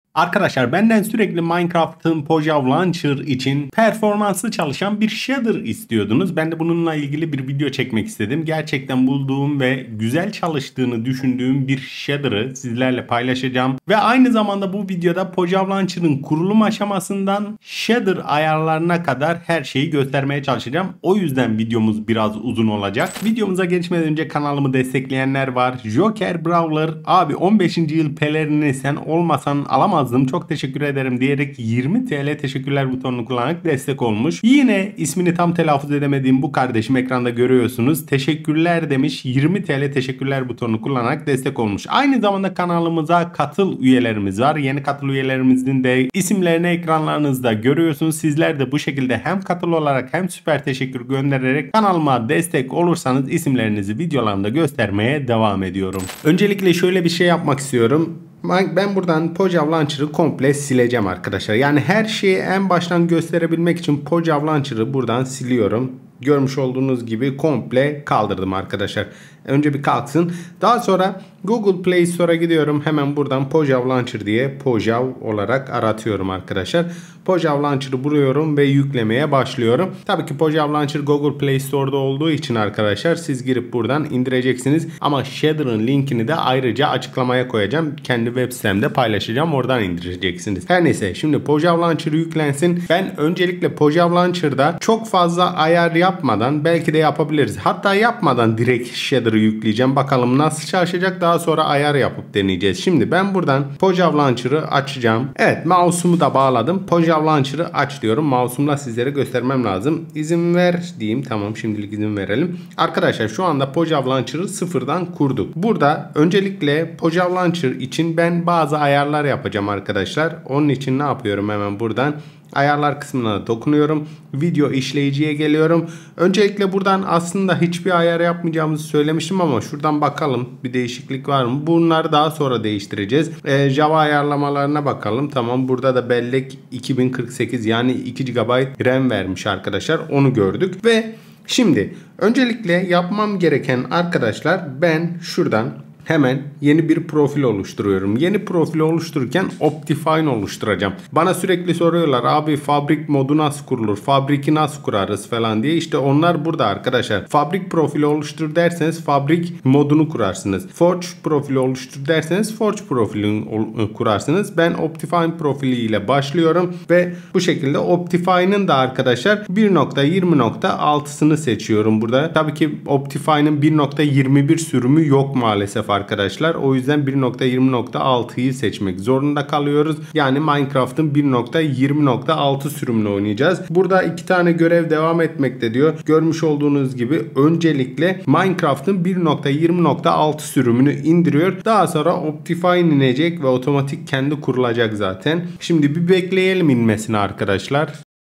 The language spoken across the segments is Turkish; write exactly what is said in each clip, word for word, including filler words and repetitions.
Arkadaşlar benden sürekli Minecraft'ın Pojav Launcher için performanslı çalışan bir shader istiyordunuz. Ben de bununla ilgili bir video çekmek istedim. Gerçekten bulduğum ve güzel çalıştığını düşündüğüm bir shader'ı sizlerle paylaşacağım. Ve aynı zamanda bu videoda Pojav Launcher'ın kurulum aşamasından shader ayarlarına kadar her şeyi göstermeye çalışacağım. O yüzden videomuz biraz uzun olacak. Videomuza geçmeden önce kanalımı destekleyenler var. Joker Brawler abi on beşinci yıl pelerini sen olmasan alamaz. Çok teşekkür ederim diyerek yirmi TL teşekkürler butonunu kullanarak destek olmuş. Yine ismini tam telaffuz edemediğim bu kardeşim ekranda görüyorsunuz. Teşekkürler demiş. yirmi TL teşekkürler butonunu kullanarak destek olmuş. Aynı zamanda kanalımıza katıl üyelerimiz var. Yeni katıl üyelerimizin de isimlerini ekranlarınızda görüyorsunuz. Sizler de bu şekilde hem katıl olarak hem süper teşekkür göndererek kanalıma destek olursanız isimlerinizi videolarımda göstermeye devam ediyorum. Öncelikle şöyle bir şey yapmak istiyorum. Ben buradan Pojav Launcher'ı komple sileceğim arkadaşlar. Yani her şeyi en baştan gösterebilmek için Pojav Launcher'ı buradan siliyorum. Görmüş olduğunuz gibi komple kaldırdım arkadaşlar. Önce bir kalksın. Daha sonra Google Play Store'a gidiyorum. Hemen buradan Pojav Launcher diye Pojav olarak aratıyorum arkadaşlar. Pojav Launcher'ı buluyorum ve yüklemeye başlıyorum. Tabii ki Pojav Launcher Google Play Store'da olduğu için arkadaşlar siz girip buradan indireceksiniz. Ama shader'ın linkini de ayrıca açıklamaya koyacağım. Kendi web sitemde paylaşacağım. Oradan indireceksiniz. Her neyse şimdi Pojav Launcher yüklensin. Ben öncelikle Pojav Launcher'da çok fazla ayar yapmadan belki de yapabiliriz. Hatta yapmadan direkt shader'ı yükleyeceğim. Bakalım nasıl çalışacak. Daha sonra ayar yapıp deneyeceğiz. Şimdi ben buradan Pojav Launcher'ı açacağım. Evet, mouse'umu da bağladım. Pojav Launcher'ı aç diyorum. Mouse'umla sizlere göstermem lazım. İzin ver diyeyim. Tamam, şimdilik izin verelim. Arkadaşlar şu anda Pojav Launcher'ı sıfırdan kurduk. Burada öncelikle Pojav Launcher için ben bazı ayarlar yapacağım arkadaşlar. Onun için ne yapıyorum? Hemen buradan ayarlar kısmına dokunuyorum. Video işleyiciye geliyorum. Öncelikle buradan aslında hiçbir ayar yapmayacağımızı söylemiştim ama şuradan bakalım bir değişiklik var mı? Bunları daha sonra değiştireceğiz. Ee, Java ayarlamalarına bakalım. Tamam, burada da bellek iki bin kırk sekiz yani iki gigabayt RAM vermiş arkadaşlar. Onu gördük ve şimdi öncelikle yapmam gereken arkadaşlar, ben şuradan hemen yeni bir profil oluşturuyorum. Yeni profil oluştururken Optifine oluşturacağım. Bana sürekli soruyorlar abi fabrik modu nasıl kurulur? Fabriki nasıl kurarız falan diye. İşte onlar burada arkadaşlar. Fabrik profili oluştur derseniz fabrik modunu kurarsınız. Forge profili oluştur derseniz Forge profilini kurarsınız. Ben Optifine profili ile başlıyorum ve bu şekilde Optifine'ın da arkadaşlar bir nokta yirmi nokta altısını seçiyorum burada. Tabii ki Optifine'ın bir nokta yirmi bir sürümü yok maalesef arkadaşlar. O yüzden bir nokta yirmi nokta altıyı seçmek zorunda kalıyoruz. Yani Minecraft'ın bir nokta yirmi nokta altı sürümünü oynayacağız. Burada iki tane görev devam etmekte diyor. Görmüş olduğunuz gibi öncelikle Minecraft'ın bir nokta yirmi nokta altı sürümünü indiriyor. Daha sonra Optifine inecek ve otomatik kendi kurulacak zaten. Şimdi bir bekleyelim inmesini arkadaşlar.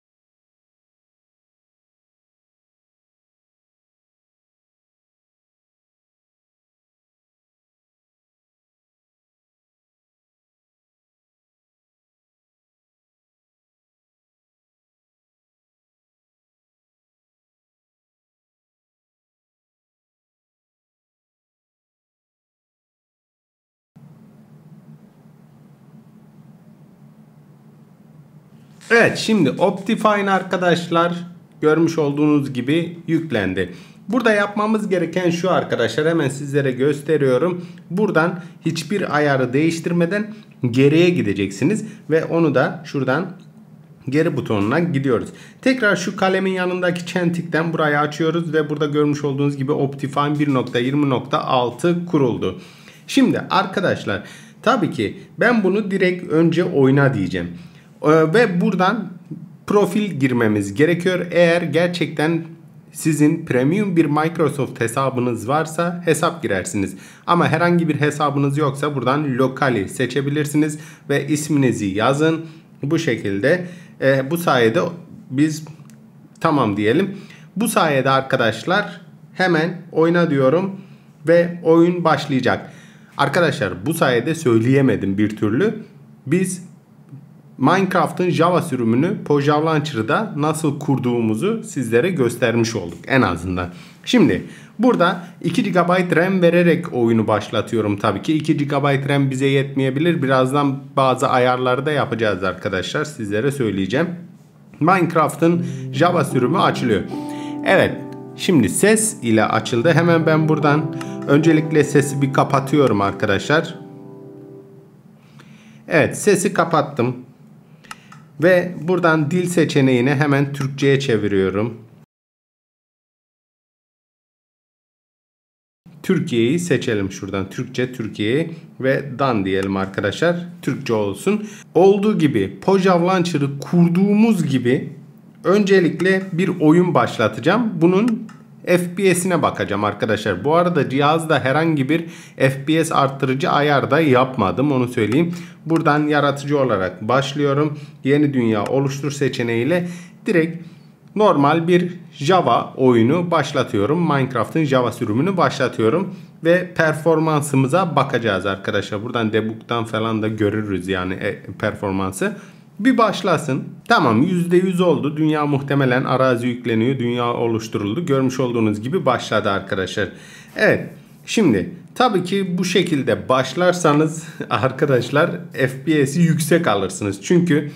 Evet, şimdi Optifine arkadaşlar görmüş olduğunuz gibi yüklendi. Burada yapmamız gereken şu arkadaşlar, hemen sizlere gösteriyorum. Buradan hiçbir ayarı değiştirmeden geriye gideceksiniz ve onu da şuradan geri butonuna gidiyoruz. Tekrar şu kalemin yanındaki çentikten burayı açıyoruz ve burada görmüş olduğunuz gibi Optifine bir nokta yirmi nokta altı kuruldu. Şimdi arkadaşlar tabii ki ben bunu direkt önce oyna diyeceğim. Ve buradan profil girmemiz gerekiyor. Eğer gerçekten sizin premium bir Microsoft hesabınız varsa hesap girersiniz. Ama herhangi bir hesabınız yoksa buradan lokali seçebilirsiniz ve isminizi yazın. Bu şekilde e, bu sayede biz tamam diyelim. Bu sayede arkadaşlar hemen oyna diyorum ve oyun başlayacak. Arkadaşlar bu sayede söyleyemedim bir türlü. Biz Minecraft'ın Java sürümünü Pojav Launcher'da nasıl kurduğumuzu sizlere göstermiş olduk en azından. Şimdi burada iki gigabayt RAM vererek oyunu başlatıyorum tabii ki. iki gigabayt RAM bize yetmeyebilir. Birazdan bazı ayarları da yapacağız arkadaşlar. Sizlere söyleyeceğim. Minecraft'ın Java sürümü açılıyor. Evet. Şimdi ses ile açıldı. Hemen ben buradan öncelikle sesi bir kapatıyorum arkadaşlar. Evet, sesi kapattım. Ve buradan dil seçeneğini hemen Türkçe'ye çeviriyorum. Türkiye'yi seçelim şuradan. Türkçe Türkiye'yi ve done diyelim arkadaşlar. Türkçe olsun. Olduğu gibi Pojav Launcher'ı kurduğumuz gibi öncelikle bir oyun başlatacağım. Bunun F P S'ine bakacağım arkadaşlar. Bu arada cihazda herhangi bir F P S arttırıcı ayar da yapmadım, onu söyleyeyim. Buradan yaratıcı olarak başlıyorum. Yeni dünya oluştur seçeneğiyle direkt normal bir Java oyunu başlatıyorum. Minecraft'ın Java sürümünü başlatıyorum. Ve performansımıza bakacağız arkadaşlar. Buradan debug'dan falan da görürüz yani performansı. Bir başlasın. Tamam, yüzde yüz oldu. Dünya muhtemelen arazi yükleniyor. Dünya oluşturuldu. Görmüş olduğunuz gibi başladı arkadaşlar. Evet. Şimdi tabii ki bu şekilde başlarsanız arkadaşlar F P S'i yüksek alırsınız. Çünkü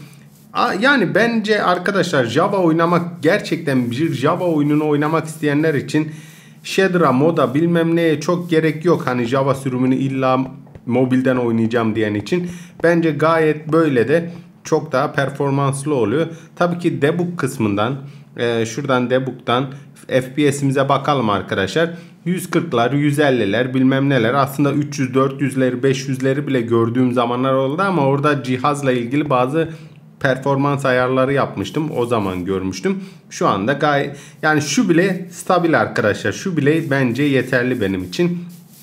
yani bence arkadaşlar Java oynamak, gerçekten bir Java oyununu oynamak isteyenler için shader'a, moda bilmem neye çok gerek yok. Hani Java sürümünü illa mobilden oynayacağım diyen için bence gayet böyle de çok daha performanslı oluyor. Tabii ki debug kısmından e, şuradan debug'dan F P S'imize bakalım arkadaşlar. yüz kırklar, yüz elliler bilmem neler, aslında üç yüz, dört yüzleri, beş yüzleri bile gördüğüm zamanlar oldu ama orada cihazla ilgili bazı performans ayarları yapmıştım. O zaman görmüştüm. Şu anda gayet, yani şu bile stabil arkadaşlar. Şu bile bence yeterli benim için.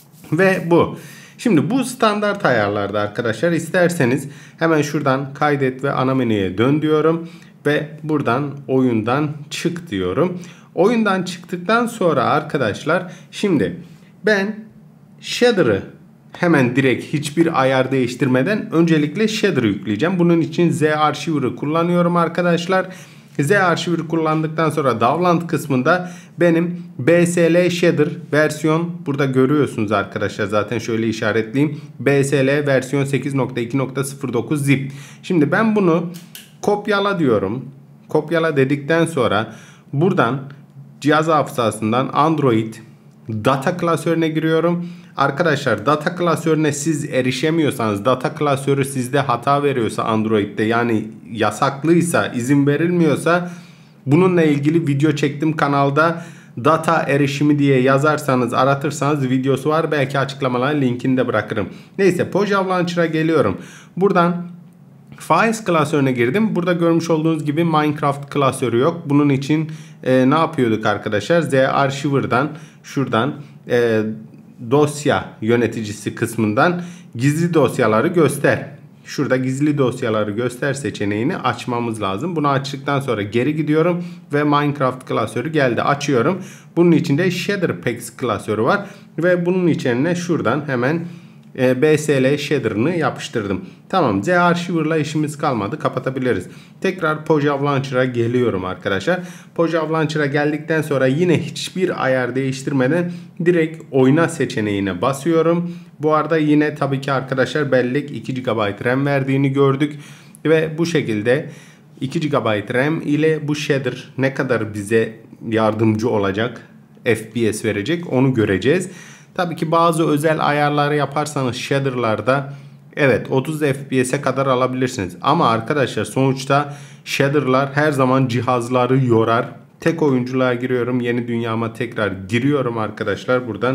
Ve bu. Şimdi bu standart ayarlarda arkadaşlar, isterseniz hemen şuradan kaydet ve ana menüye dön diyorum. Ve buradan oyundan çık diyorum. Oyundan çıktıktan sonra arkadaşlar şimdi ben shader'ı hemen direkt hiçbir ayar değiştirmeden öncelikle shader'ı yükleyeceğim. Bunun için Z-Archiver'ı kullanıyorum arkadaşlar. Z-Archiver'ı kullandıktan sonra Download kısmında benim B S L Shader versiyon, burada görüyorsunuz arkadaşlar, zaten şöyle işaretleyeyim. B S L versiyon sekiz nokta iki nokta sıfır dokuz zip. Şimdi ben bunu kopyala diyorum. Kopyala dedikten sonra buradan cihaz hafızasından Android data klasörüne giriyorum. Arkadaşlar data klasörüne siz erişemiyorsanız, data klasörü sizde hata veriyorsa Android'de, yani yasaklıysa, izin verilmiyorsa, bununla ilgili video çektim kanalda. Data erişimi diye yazarsanız, aratırsanız videosu var. Belki açıklamalar linkini de bırakırım. Neyse, Pojav Launcher'a geliyorum. Buradan Files klasörüne girdim. Burada görmüş olduğunuz gibi Minecraft klasörü yok. Bunun için e, ne yapıyorduk arkadaşlar? Z-Archiver'dan şuradan e, dosya yöneticisi kısmından gizli dosyaları göster. Şurada gizli dosyaları göster seçeneğini açmamız lazım. Bunu açtıktan sonra geri gidiyorum ve Minecraft klasörü geldi. Açıyorum. Bunun içinde Shader Packs klasörü var ve bunun içine şuradan hemen e, B S L shader'ını yapıştırdım. Tamam, Z-Archiver'la işimiz kalmadı. Kapatabiliriz. Tekrar Pojav Launcher'a geliyorum arkadaşlar. Pojav Launcher'a geldikten sonra yine hiçbir ayar değiştirmeden direkt oyna seçeneğine basıyorum. Bu arada yine tabii ki arkadaşlar bellek iki gigabayt RAM verdiğini gördük. Ve bu şekilde iki gigabayt RAM ile bu shader ne kadar bize yardımcı olacak, F P S verecek, onu göreceğiz. Tabii ki bazı özel ayarları yaparsanız shader'larda evet otuz F P S'e kadar alabilirsiniz. Ama arkadaşlar sonuçta shader'lar her zaman cihazları yorar. Tek oyunculuğa giriyorum. Yeni dünyama tekrar giriyorum arkadaşlar. Buradan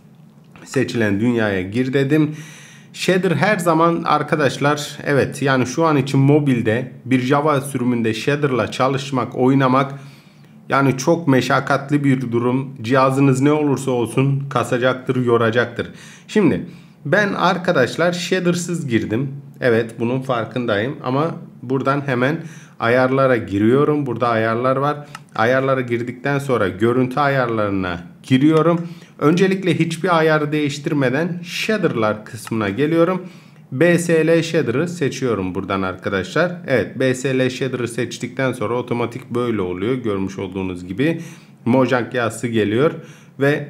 seçilen dünyaya gir dedim. Shader her zaman arkadaşlar, evet, yani şu an için mobilde bir Java sürümünde shader'la çalışmak, oynamak yani çok meşakkatli bir durum. Cihazınız ne olursa olsun kasacaktır, yoracaktır. Şimdi ben arkadaşlar shader'sız girdim. Evet, bunun farkındayım ama buradan hemen ayarlara giriyorum. Burada ayarlar var. Ayarlara girdikten sonra görüntü ayarlarına giriyorum. Öncelikle hiçbir ayarı değiştirmeden shader'lar kısmına geliyorum B S L Shader'ı seçiyorum buradan arkadaşlar. Evet, B S L Shader'ı seçtikten sonra otomatik böyle oluyor. Görmüş olduğunuz gibi Mojang yazısı geliyor ve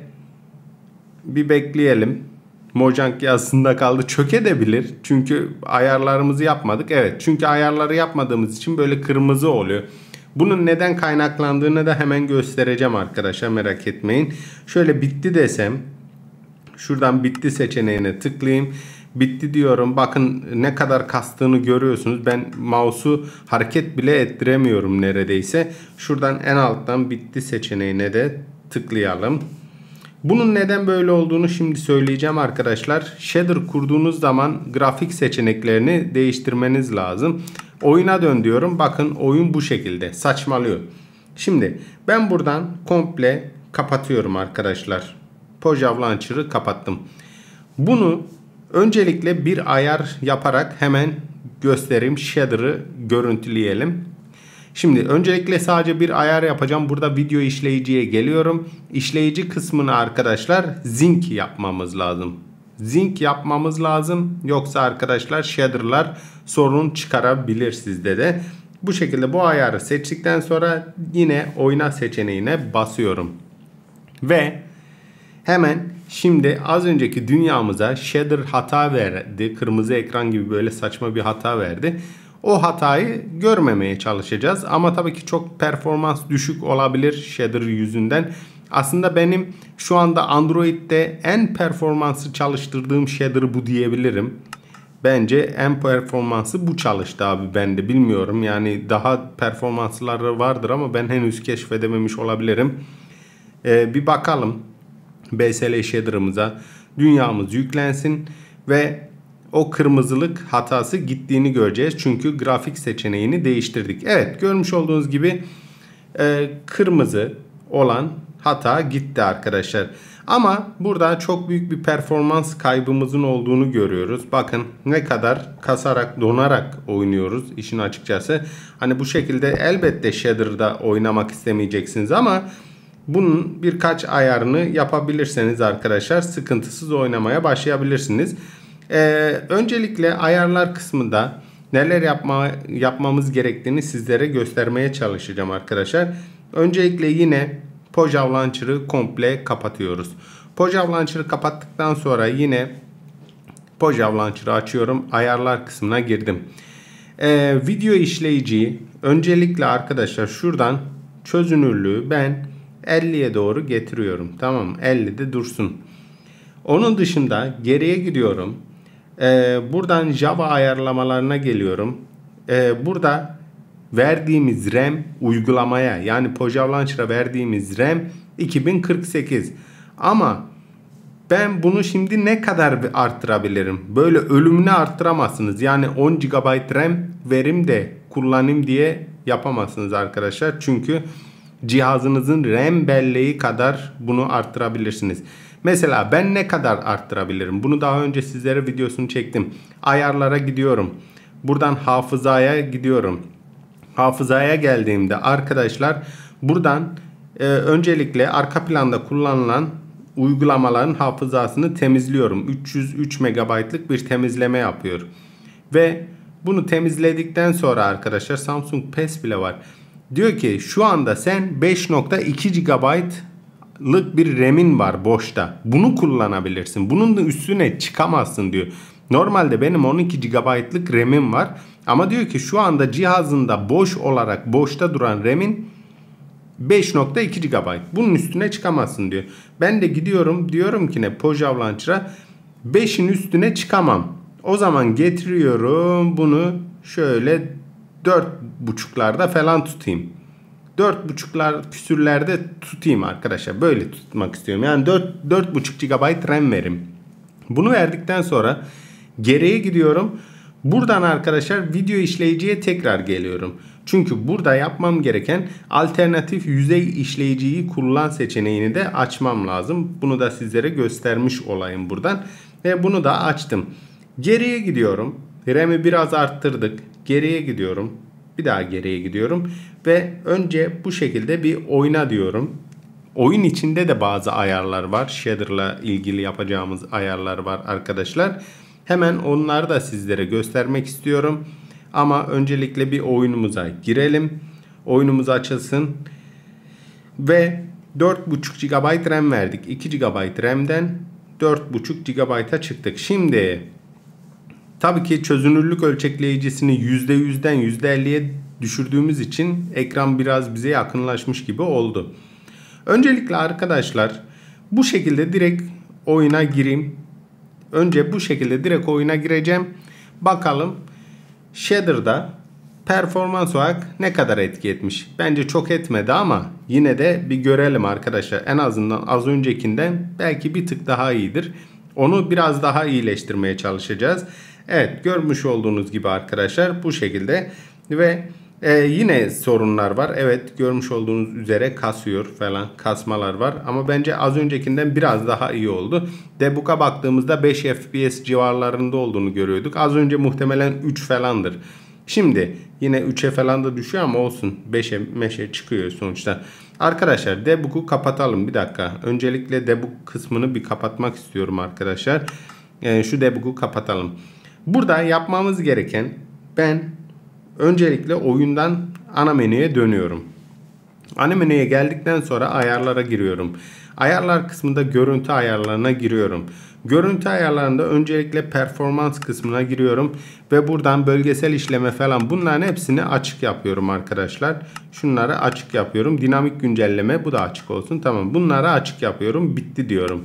bir bekleyelim. Mojang yazısında kaldı. Çökebilir. Çünkü ayarlarımızı yapmadık. Evet, çünkü ayarları yapmadığımız için böyle kırmızı oluyor. Bunun neden kaynaklandığını da hemen göstereceğim arkadaşlar, merak etmeyin. Şöyle bitti desem, şuradan bitti seçeneğine tıklayayım. Bitti diyorum. Bakın ne kadar kastığını görüyorsunuz. Ben mouse'u hareket bile ettiremiyorum neredeyse. Şuradan en alttan bitti seçeneğine de tıklayalım. Bunun neden böyle olduğunu şimdi söyleyeceğim arkadaşlar. Shader kurduğunuz zaman grafik seçeneklerini değiştirmeniz lazım. Oyuna dön diyorum. Bakın oyun bu şekilde saçmalıyor. Şimdi ben buradan komple kapatıyorum arkadaşlar. Pojav Launcher'ı kapattım. Bunu öncelikle bir ayar yaparak hemen göstereyim. Shader'ı görüntüleyelim. Şimdi öncelikle sadece bir ayar yapacağım. Burada video işleyiciye geliyorum. İşleyici kısmını arkadaşlar Zinc yapmamız lazım. Zinc yapmamız lazım. Yoksa arkadaşlar shader'lar sorun çıkarabilir sizde de. Bu şekilde bu ayarı seçtikten sonra yine oyna seçeneğine basıyorum. Ve hemen şimdi az önceki dünyamıza shader hata verdi. Kırmızı ekran gibi böyle saçma bir hata verdi. O hatayı görmemeye çalışacağız. Ama tabii ki çok performans düşük olabilir shader yüzünden. Aslında benim şu anda Android'de en performanslı çalıştırdığım shader bu diyebilirim. Bence en performansı bu çalıştı abi, ben de bilmiyorum. Yani daha performansları vardır ama ben henüz keşfedememiş olabilirim. Ee, bir bakalım B S L shader'ımıza. Dünyamız yüklensin ve o kırmızılık hatası gittiğini göreceğiz. Çünkü grafik seçeneğini değiştirdik. Evet, görmüş olduğunuz gibi e, kırmızı olan hata gitti arkadaşlar. Ama burada çok büyük bir performans kaybımızın olduğunu görüyoruz. Bakın ne kadar kasarak, donarak oynuyoruz işin açıkçası. Hani bu şekilde elbette shader'da oynamak istemeyeceksiniz ama bunun birkaç ayarını yapabilirseniz arkadaşlar sıkıntısız oynamaya başlayabilirsiniz. Ee, öncelikle ayarlar kısmında neler yapma, yapmamız gerektiğini sizlere göstermeye çalışacağım arkadaşlar. Öncelikle yine Pojav Launcher'ı komple kapatıyoruz. Pojav Launcher'ı kapattıktan sonra yine Pojav Launcher'ı açıyorum. Ayarlar kısmına girdim. Ee, video işleyiciyi öncelikle arkadaşlar şuradan çözünürlüğü ben elliye doğru getiriyorum. Tamam, ellide dursun. Onun dışında geriye gidiyorum. Ee, buradan Java ayarlamalarına geliyorum. Ee, burada verdiğimiz RAM uygulamaya, yani Pojav Launcher'a verdiğimiz RAM iki bin kırk sekiz. Ama ben bunu şimdi ne kadar arttırabilirim? Böyle ölümüne arttıramazsınız. Yani on gigabayt RAM verim de kullanayım diye yapamazsınız arkadaşlar. Çünkü cihazınızın RAM belleği kadar bunu arttırabilirsiniz. Mesela ben ne kadar arttırabilirim? Bunu daha önce sizlere videosunu çektim. Ayarlara gidiyorum. Buradan hafızaya gidiyorum. Hafızaya geldiğimde arkadaşlar buradan e, öncelikle arka planda kullanılan uygulamaların hafızasını temizliyorum. üç yüz üç megabaytlık bir temizleme yapıyor. Ve bunu temizledikten sonra arkadaşlar Samsung P E S bile var. Diyor ki şu anda sen beş nokta iki gigabaytlık bir RAM'in var boşta. Bunu kullanabilirsin. Bunun da üstüne çıkamazsın diyor. Normalde benim on iki gigabaytlık RAM'im var. Ama diyor ki şu anda cihazında boş olarak boşta duran RAM'in beş nokta iki gigabayt. Bunun üstüne çıkamazsın diyor. Ben de gidiyorum diyorum ki ne Pojav Launcher'a beşin üstüne çıkamam. O zaman getiriyorum bunu şöyle dört buçuklarda falan tutayım. dört buçuklar küsürlerde tutayım arkadaşlar. Böyle tutmak istiyorum. Yani dört buçuk gigabayt RAM verim. Bunu verdikten sonra geriye gidiyorum. Buradan arkadaşlar video işleyiciye tekrar geliyorum. Çünkü burada yapmam gereken alternatif yüzey işleyiciyi kullan seçeneğini de açmam lazım. Bunu da sizlere göstermiş olayım buradan. Ve bunu da açtım. Geriye gidiyorum. RAM'i biraz arttırdık. Geriye gidiyorum. Bir daha geriye gidiyorum. Ve önce bu şekilde bir oyna diyorum. Oyun içinde de bazı ayarlar var. Shader'la ilgili yapacağımız ayarlar var arkadaşlar. Hemen onları da sizlere göstermek istiyorum. Ama öncelikle bir oyunumuza girelim. Oyunumuz açılsın. Ve dört buçuk gigabayt RAM verdik. iki gigabayt RAM'den dört buçuk gigabayt'a çıktık. Şimdi tabii ki çözünürlük ölçekleyicisini yüzde yüzden yüzde elliye düşürdüğümüz için ekran biraz bize yakınlaşmış gibi oldu. Öncelikle arkadaşlar bu şekilde direkt oyuna gireyim. Önce bu şekilde direkt oyuna gireceğim. Bakalım shader'da performans olarak ne kadar etki etmiş. Bence çok etmedi ama yine de bir görelim arkadaşlar. En azından az öncekinden belki bir tık daha iyidir. Onu biraz daha iyileştirmeye çalışacağız. Evet, görmüş olduğunuz gibi arkadaşlar bu şekilde ve e, yine sorunlar var. Evet, görmüş olduğunuz üzere kasıyor falan, kasmalar var ama bence az öncekinden biraz daha iyi oldu. Debug'a baktığımızda beş F P S civarlarında olduğunu görüyorduk. Az önce muhtemelen üç falandır. Şimdi yine üçe falan da düşüyor ama olsun, beşe meşe çıkıyor sonuçta. Arkadaşlar debug'u kapatalım bir dakika. Öncelikle debug kısmını bir kapatmak istiyorum arkadaşlar. Yani şu debug'u kapatalım. Burada yapmamız gereken, ben öncelikle oyundan ana menüye dönüyorum. Ana menüye geldikten sonra ayarlara giriyorum. Ayarlar kısmında görüntü ayarlarına giriyorum. Görüntü ayarlarında öncelikle performans kısmına giriyorum. Ve buradan bölgesel işleme falan, bunların hepsini açık yapıyorum arkadaşlar. Şunları açık yapıyorum. Dinamik güncelleme, bu da açık olsun. Tamam, bunları açık yapıyorum. Bitti diyorum.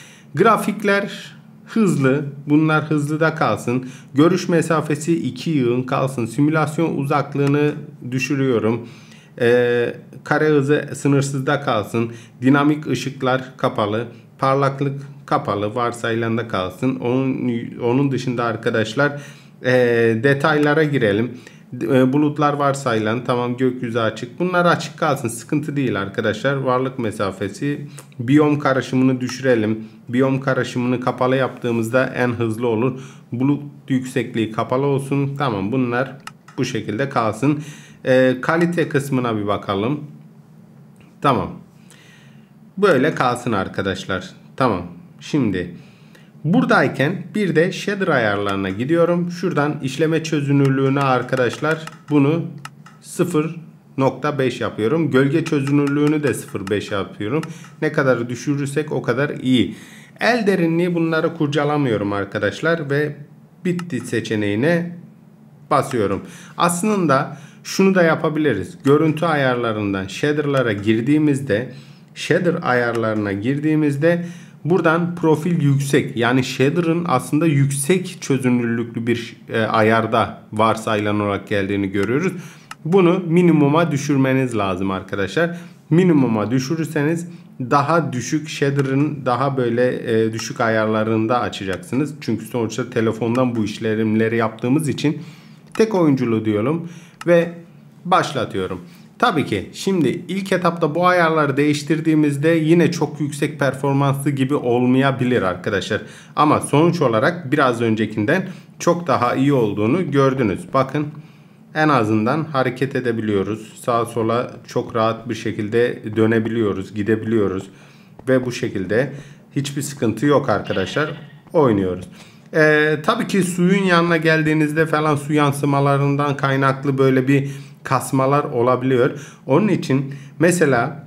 Grafikler hızlı. Bunlar hızlı da kalsın. Görüş mesafesi iki yığın kalsın. Simülasyon uzaklığını düşürüyorum. Ee, kare hızı sınırsızda kalsın. Dinamik ışıklar kapalı. Parlaklık kapalı. Varsayılanda kalsın. Onun, onun dışında arkadaşlar e, detaylara girelim. E, bulutlar varsayılan. Tamam, gökyüzü açık. Bunlar açık kalsın. Sıkıntı değil arkadaşlar. Varlık mesafesi. Biyom karışımını düşürelim. Biyom karışımını kapalı yaptığımızda en hızlı olur. Bulut yüksekliği kapalı olsun. Tamam, bunlar bu şekilde kalsın. E, kalite kısmına bir bakalım. Tamam. Böyle kalsın arkadaşlar. Tamam. Şimdi buradayken bir de shader ayarlarına gidiyorum. Şuradan işleme çözünürlüğüne arkadaşlar bunu sıfır nokta beş yapıyorum. Gölge çözünürlüğünü de sıfır nokta beş yapıyorum. Ne kadar düşürürsek o kadar iyi. El derinliği, bunları kurcalamıyorum arkadaşlar ve bitti seçeneğine basıyorum. Aslında şunu da yapabiliriz. Görüntü ayarlarından shader'lara girdiğimizde, shader ayarlarına girdiğimizde buradan profil yüksek, yani shader'ın aslında yüksek çözünürlüklü bir e, ayarda varsayılan olarak geldiğini görüyoruz. Bunu minimuma düşürmeniz lazım arkadaşlar. Minimuma düşürürseniz daha düşük shader'ın daha böyle e, düşük ayarlarında açacaksınız. Çünkü sonuçta telefondan bu işlemleri yaptığımız için tek oyunculu diyorum ve başlatıyorum. Tabii ki şimdi ilk etapta bu ayarları değiştirdiğimizde yine çok yüksek performanslı gibi olmayabilir arkadaşlar. Ama sonuç olarak biraz öncekinden çok daha iyi olduğunu gördünüz. Bakın, en azından hareket edebiliyoruz. Sağa sola çok rahat bir şekilde dönebiliyoruz, gidebiliyoruz. Ve bu şekilde hiçbir sıkıntı yok arkadaşlar. Oynuyoruz. Ee, tabii ki suyun yanına geldiğinizde falan su yansımalarından kaynaklı böyle bir kasmalar olabiliyor. Onun için mesela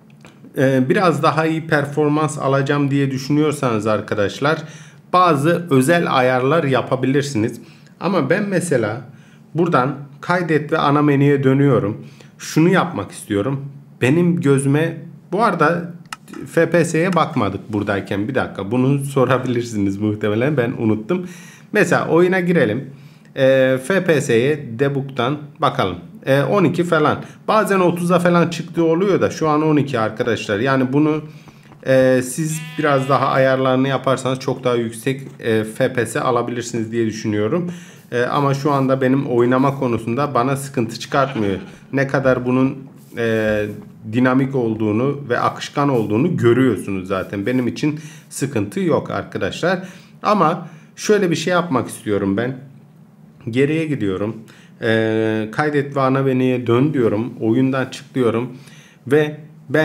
e, biraz daha iyi performans alacağım diye düşünüyorsanız arkadaşlar bazı özel ayarlar yapabilirsiniz. Ama ben mesela buradan kaydet ve ana menüye dönüyorum. Şunu yapmak istiyorum. Benim gözüme, bu arada F P S'ye bakmadık buradayken, bir dakika bunu sorabilirsiniz muhtemelen, ben unuttum. Mesela oyuna girelim. E, F P S'ye debug'dan bakalım. E, on iki falan. Bazen otuza falan çıktığı oluyor da şu an on iki arkadaşlar. Yani bunu e, siz biraz daha ayarlarını yaparsanız çok daha yüksek e, F P S alabilirsiniz diye düşünüyorum. E, ama şu anda benim oynama konusunda bana sıkıntı çıkartmıyor. Ne kadar bunun e, dinamik olduğunu ve akışkan olduğunu görüyorsunuz zaten. Benim için sıkıntı yok arkadaşlar. Ama şöyle bir şey yapmak istiyorum ben. Geriye gidiyorum. E, kaydet ve ana menüye dön diyorum. Oyundan çık diyorum. Ve ben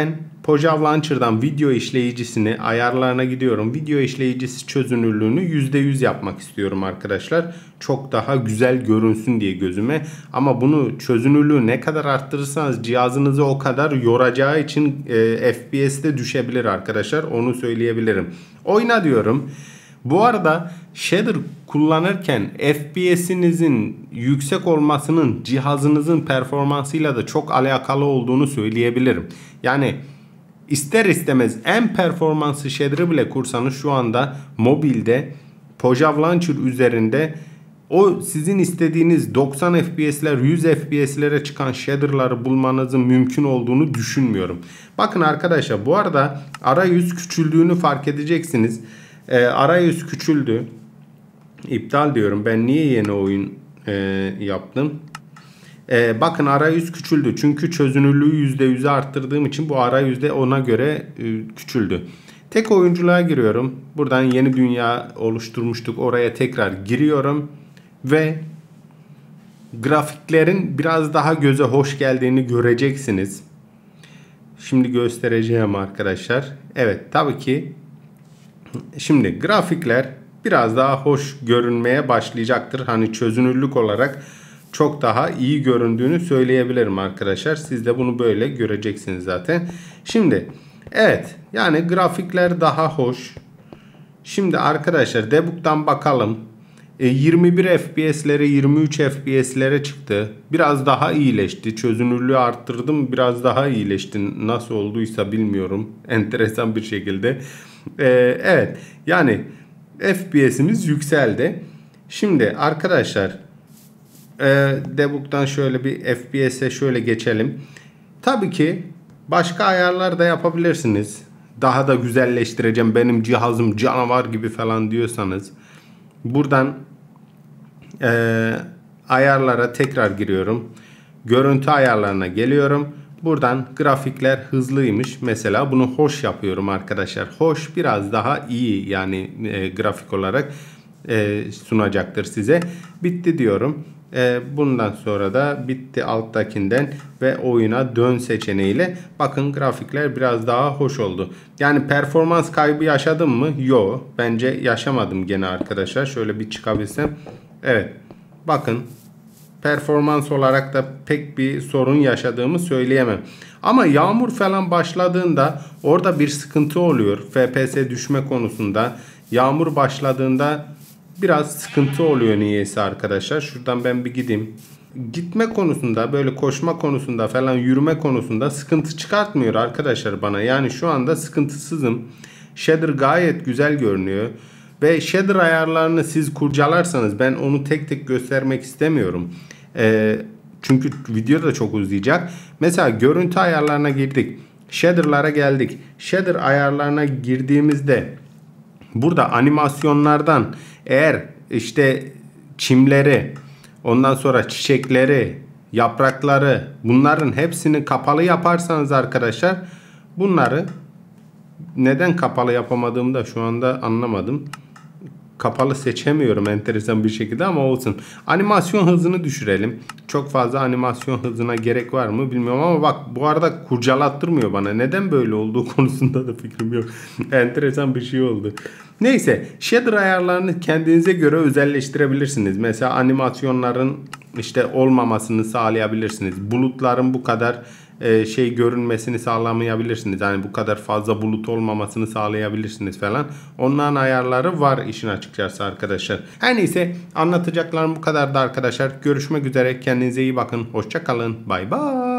Pojav Launcher'dan video işleyicisini ayarlarına gidiyorum. Video işleyicisi çözünürlüğünü yüzde yüz yapmak istiyorum arkadaşlar. Çok daha güzel görünsün diye gözüme. Ama bunu çözünürlüğü ne kadar arttırırsanız cihazınızı o kadar yoracağı için e, F P S'de düşebilir arkadaşlar. Onu söyleyebilirim. Oyna diyorum. Bu arada shader kullanırken F P S'inizin yüksek olmasının cihazınızın performansıyla da çok alakalı olduğunu söyleyebilirim. Yani ister istemez en performanslı shader'ı bile kursanız şu anda mobilde Pojav Launcher üzerinde o sizin istediğiniz doksan F P S'ler yüz F P S'lere çıkan shader'ları bulmanızın mümkün olduğunu düşünmüyorum. Bakın arkadaşlar, bu arada arayüz küçüldüğünü fark edeceksiniz. E, arayüz küçüldü. İptal diyorum. Ben niye yeni oyun e, yaptım? E, bakın arayüz küçüldü. Çünkü çözünürlüğü yüzde yüze arttırdığım için bu arayüzde ona göre e, küçüldü. Tek oyunculuğa giriyorum. Buradan yeni dünya oluşturmuştuk. Oraya tekrar giriyorum. Ve grafiklerin biraz daha göze hoş geldiğini göreceksiniz. Şimdi göstereceğim arkadaşlar. Evet, tabii ki şimdi grafikler biraz daha hoş görünmeye başlayacaktır. Hani çözünürlük olarak çok daha iyi göründüğünü söyleyebilirim arkadaşlar. Siz de bunu böyle göreceksiniz zaten. Şimdi evet, yani grafikler daha hoş. Şimdi arkadaşlar debug'dan bakalım. E, yirmi bir F P S'lere yirmi üç F P S'lere çıktı. Biraz daha iyileşti. Çözünürlüğü arttırdım. Biraz daha iyileşti. Nasıl olduysa bilmiyorum. Enteresan bir şekilde. E, evet. Yani F P S'imiz yükseldi. Şimdi arkadaşlar e, debug'dan şöyle bir F P S'e şöyle geçelim. Tabii ki başka ayarlar da yapabilirsiniz. Daha da güzelleştireceğim, benim cihazım canavar gibi falan diyorsanız buradan e, ayarlara tekrar giriyorum. Görüntü ayarlarına geliyorum. Buradan grafikler hızlıymış. Mesela bunu hoş yapıyorum arkadaşlar. Hoş biraz daha iyi, yani e, grafik olarak e, sunacaktır size. Bitti diyorum. E, bundan sonra da bitti alttakinden ve oyuna dön seçeneğiyle bakın grafikler biraz daha hoş oldu. Yani performans kaybı yaşadım mı? Yok. Bence yaşamadım gene arkadaşlar. Şöyle bir çıkabilsem. Evet. Bakın performans olarak da pek bir sorun yaşadığımı söyleyemem. Ama yağmur falan başladığında orada bir sıkıntı oluyor. F P S düşme konusunda. Yağmur başladığında biraz sıkıntı oluyor niyeyse arkadaşlar. Şuradan ben bir gideyim. Gitme konusunda, böyle koşma konusunda falan, yürüme konusunda sıkıntı çıkartmıyor arkadaşlar bana. Yani şu anda sıkıntısızım. Shader gayet güzel görünüyor. Ve shader ayarlarını siz kurcalarsanız, ben onu tek tek göstermek istemiyorum. Ee, çünkü video da çok uzayacak. Mesela görüntü ayarlarına girdik. Shader'lara geldik. Shader ayarlarına girdiğimizde burada animasyonlardan eğer işte çimleri, ondan sonra çiçekleri, yaprakları, bunların hepsini kapalı yaparsanız arkadaşlar, bunları neden kapalı yapamadığımı da şu anda anlamadım. Kapalı seçemiyorum enteresan bir şekilde ama olsun. Animasyon hızını düşürelim. Çok fazla animasyon hızına gerek var mı bilmiyorum ama bak bu arada kurcalattırmıyor bana. Neden böyle olduğu konusunda da fikrim yok. Enteresan bir şey oldu. Neyse, shader ayarlarını kendinize göre özelleştirebilirsiniz. Mesela animasyonların işte olmamasını sağlayabilirsiniz. Bulutların bu kadar e, şey görünmesini sağlamayabilirsiniz. Yani bu kadar fazla bulut olmamasını sağlayabilirsiniz falan. Onların ayarları var işin açıkçası arkadaşlar. Her neyse, anlatacaklarım bu kadardı arkadaşlar. Görüşmek üzere. Kendinize iyi bakın. Hoşça kalın. Bay bay.